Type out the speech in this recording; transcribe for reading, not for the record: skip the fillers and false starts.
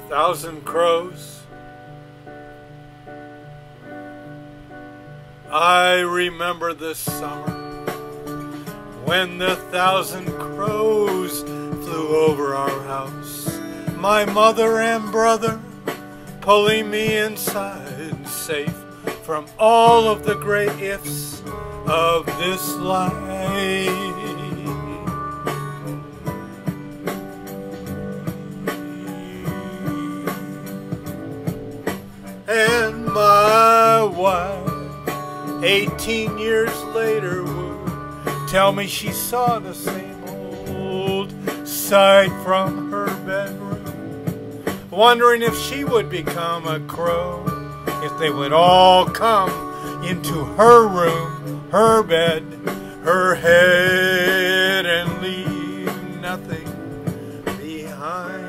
1,000 crows. I remember this summer when the 1,000 crows flew over our house. My mother and brother pulling me inside, safe from all of the great ifs of this life. And my wife, 18 years later, would tell me she saw the same old sight from her bedroom, wondering if she would become a crow, if they would all come into her room, her bed, her head, and leave nothing behind.